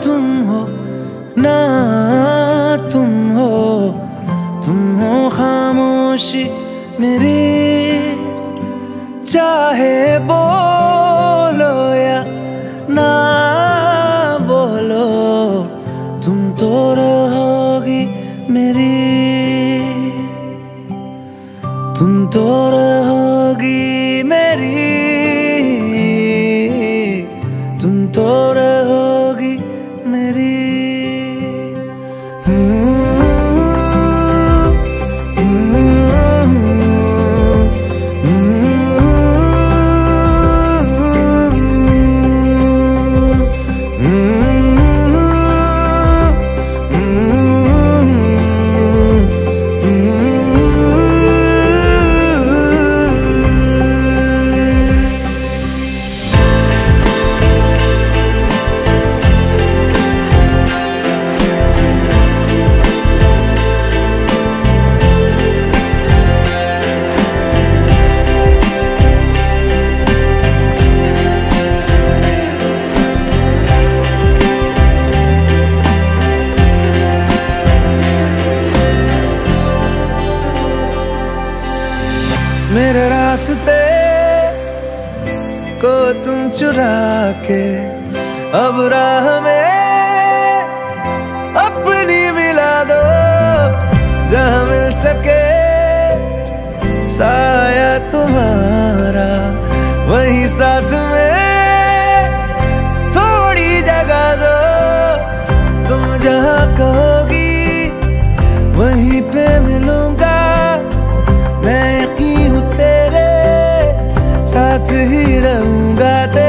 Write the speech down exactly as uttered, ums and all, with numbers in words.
तुम हो ना तुम हो, तुम हो खामोशी मेरी। चाहे बोलो या ना बोलो, तुम तो रहोगी मेरी, तुम तो रहोगी मेरी, तुम तो रहोगी मेरी। मेरे रास्ते को तुम चुरा के अब राह में अपनी मिला दो, जहाँ मिल सके साया तुम्हारा वही साथ में थोड़ी जगह दो। तुम जहाँ कहोगी वहीं पे मिलूंगा, मैं यकीन हूँ तेरे साथ ही रहूंगा।